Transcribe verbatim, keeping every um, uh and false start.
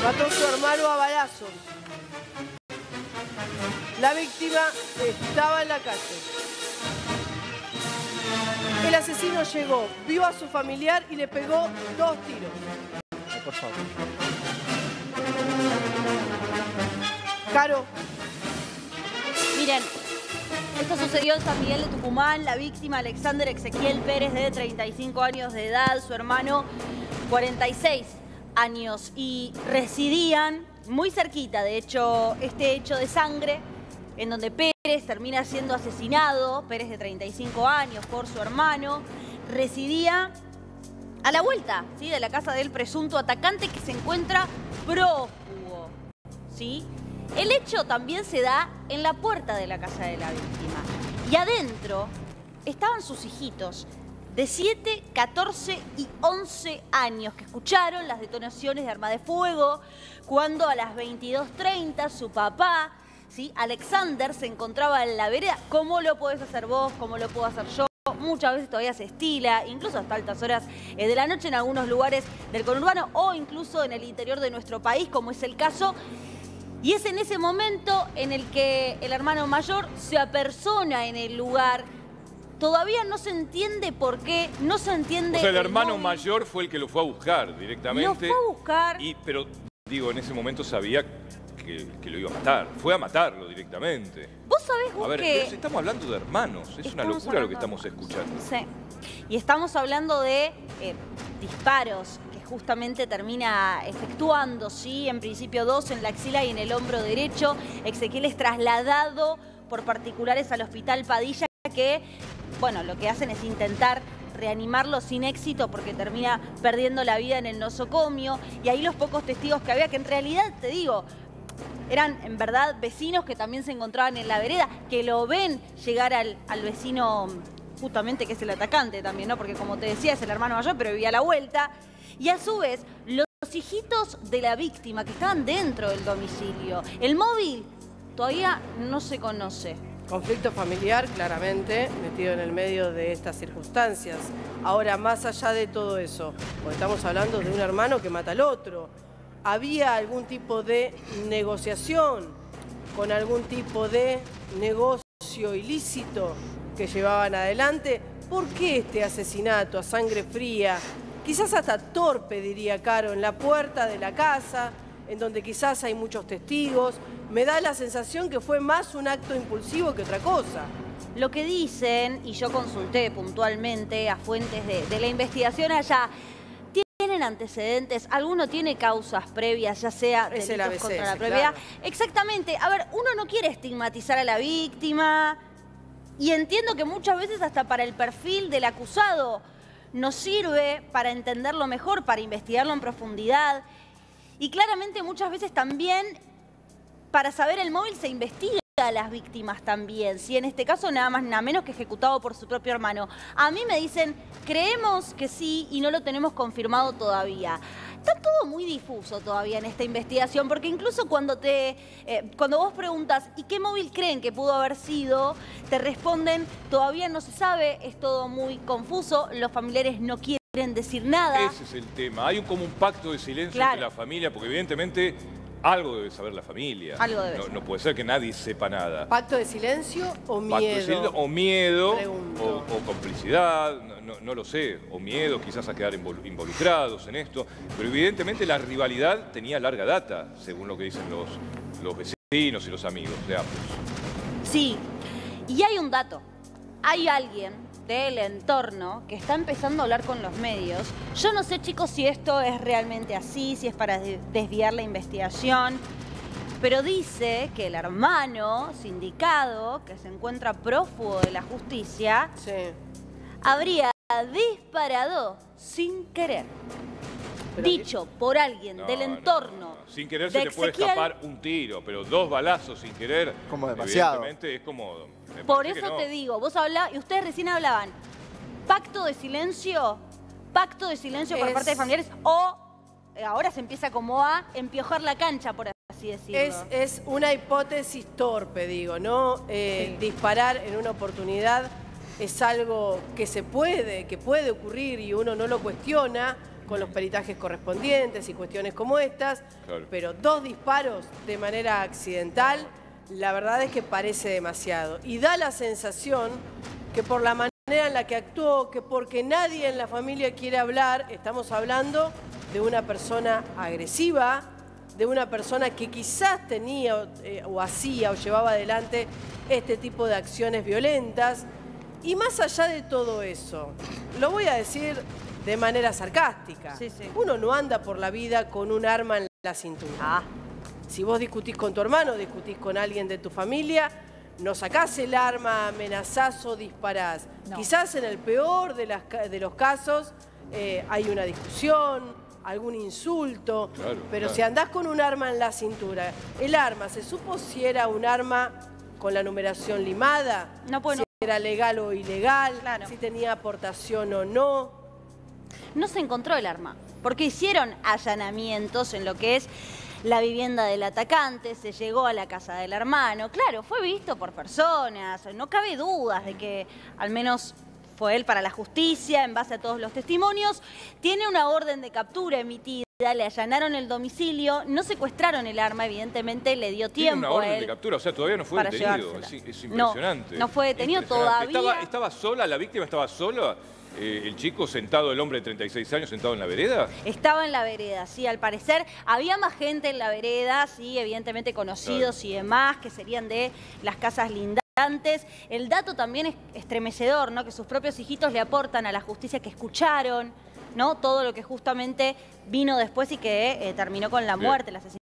Mató a su hermano a balazos. La víctima estaba en la calle. El asesino llegó, vio a su familiar y le pegó dos tiros. Ay, por favor. Caro. Miren, esto sucedió en San Miguel de Tucumán. La víctima, Alexander Ezequiel Pérez, de treinta y cinco años de edad, su hermano, cuarenta y seis años, y residían muy cerquita. De hecho, este hecho de sangre, en donde Pérez termina siendo asesinado, Pérez de treinta y cinco años, por su hermano, residía a la vuelta, ¿sí?, de la casa del presunto atacante, que se encuentra prófugo, ¿sí? El hecho también se da en la puerta de la casa de la víctima. Y adentro estaban sus hijitos de siete, catorce y once años, que escucharon las detonaciones de arma de fuego cuando a las veintidós treinta su papá, ¿sí?, Alexander, se encontraba en la vereda. ¿Cómo lo podés hacer vos? ¿Cómo lo puedo hacer yo? Muchas veces todavía se estila, incluso hasta altas horas de la noche en algunos lugares del conurbano o incluso en el interior de nuestro país, como es el caso. Y es en ese momento en el que el hermano mayor se apersona en el lugar. Todavía no se entiende por qué, no se entiende... O sea, el, el hermano móvil. mayor fue el que lo fue a buscar directamente. Lo fue a buscar. Y, pero, digo, en ese momento sabía que, que lo iba a matar. Fue a matarlo directamente. ¿Vos sabés, Gus, A ver, que... estamos hablando de hermanos. Es una locura lo que estamos escuchando. Sí. Y estamos hablando de eh, disparos que justamente termina efectuando, ¿sí? En principio dos en la axila y en el hombro derecho. Ezequiel es trasladado por particulares al hospital Padilla, que, bueno, lo que hacen es intentar reanimarlo sin éxito porque termina perdiendo la vida en el nosocomio. Y ahí los pocos testigos que había, que en realidad, te digo, eran en verdad vecinos que también se encontraban en la vereda, que lo ven llegar al, al vecino, justamente, que es el atacante también, ¿no? Porque, como te decía, es el hermano mayor, pero vivía a la vuelta. Y a su vez, los hijitos de la víctima que estaban dentro del domicilio. El móvil todavía no se conoce. Conflicto familiar, claramente, metido en el medio de estas circunstancias. Ahora, más allá de todo eso, porque estamos hablando de un hermano que mata al otro, ¿había algún tipo de negociación con algún tipo de negocio ilícito que llevaban adelante? ¿Por qué este asesinato a sangre fría, quizás hasta torpe, diría Caro, en la puerta de la casa, en donde quizás hay muchos testigos? Me da la sensación que fue más un acto impulsivo que otra cosa. Lo que dicen, y yo consulté puntualmente a fuentes de, de la investigación allá, tienen antecedentes, alguno tiene causas previas, ya sea Es delitos el A B C, contra la sí, propiedad. claro. Exactamente. A ver, uno no quiere estigmatizar a la víctima, y entiendo que muchas veces hasta para el perfil del acusado nos sirve para entenderlo mejor, para investigarlo en profundidad. Y claramente muchas veces también para saber el móvil se investiga a las víctimas también, si en este caso nada más nada menos que ejecutado por su propio hermano. A mí me dicen, creemos que sí y no lo tenemos confirmado todavía. Está todo muy difuso todavía en esta investigación, porque incluso cuando, te, eh, cuando vos preguntas ¿y qué móvil creen que pudo haber sido?, te responden, todavía no se sabe, es todo muy confuso, los familiares no quieren decir nada. Ese es el tema. Hay un, como un pacto de silencio Claro. entre la familia, porque evidentemente algo debe saber la familia. Algo debe no, saber. no puede ser que nadie sepa nada. ¿Pacto de silencio o Pacto de miedo? silencio, o miedo, o, Pregunto. o complicidad, no, no, no lo sé, o miedo quizás a quedar invol- involucrados en esto, pero evidentemente la rivalidad tenía larga data, según lo que dicen los, los vecinos y los amigos de ambos. Sí, y hay un dato. Hay alguien del entorno que está empezando a hablar con los medios. Yo no sé, chicos, si esto es realmente así, si es para de- desviar la investigación, pero dice que el hermano sindicado, que se encuentra prófugo de la justicia, Sí. habría disparado sin querer. Pero Dicho por alguien No, del no, entorno. no, no. Sin querer de se le puede Ezequiel. escapar un tiro, pero dos balazos sin querer, Como demasiado. evidentemente es como... me Por parece que eso no. te digo, vos hablás, y ustedes recién hablaban, pacto de silencio, pacto de silencio por Es- parte de familiares, o eh, ahora se empieza como a empiojar la cancha, por así decirlo. Es, es una hipótesis torpe, digo, ¿no? Eh, Sí. Disparar en una oportunidad es algo que se puede, que puede ocurrir y uno no lo cuestiona, con los peritajes correspondientes y cuestiones como estas, Claro. pero dos disparos de manera accidental, la verdad es que parece demasiado. Y da la sensación que por la manera en la que actuó, que porque nadie en la familia quiere hablar, estamos hablando de una persona agresiva, de una persona que quizás tenía eh, o hacía o llevaba adelante este tipo de acciones violentas. Y más allá de todo eso, lo voy a decir de manera sarcástica, Sí, sí. uno no anda por la vida con un arma en la cintura. Ah, Si vos discutís con tu hermano, discutís con alguien de tu familia, no sacás el arma, amenazás o disparás. No. Quizás en el peor de, las ca- de los casos eh, hay una discusión, algún insulto, Claro, pero claro. si andás con un arma en la cintura, el arma, ¿se supo si era un arma con la numeración limada? No, pues si no. era legal o ilegal, Claro. si tenía aportación o no. no se encontró el arma, porque hicieron allanamientos en lo que es la vivienda del atacante, se llegó a la casa del hermano. Claro, fue visto por personas, no cabe dudas de que al menos fue él para la justicia, en base a todos los testimonios. Tiene una orden de captura emitida, le allanaron el domicilio, no secuestraron el arma, evidentemente le dio Tiene tiempo una orden a él de captura, o sea, todavía no fue para detenido. llevársela. Es, es No, impresionante. no fue detenido Impresionante. todavía. ¿Estaba, estaba sola, la víctima estaba sola? Eh, ¿El chico sentado, el hombre de treinta y seis años, sentado en la vereda? Estaba en la vereda, sí, al parecer había más gente en la vereda, sí, evidentemente conocidos y demás, que serían de las casas lindantes. El dato también es estremecedor, ¿no? Que sus propios hijitos le aportan a la justicia que escucharon, ¿no? Todo lo que justamente vino después y que eh, terminó con la Bien. muerte, el asesinato.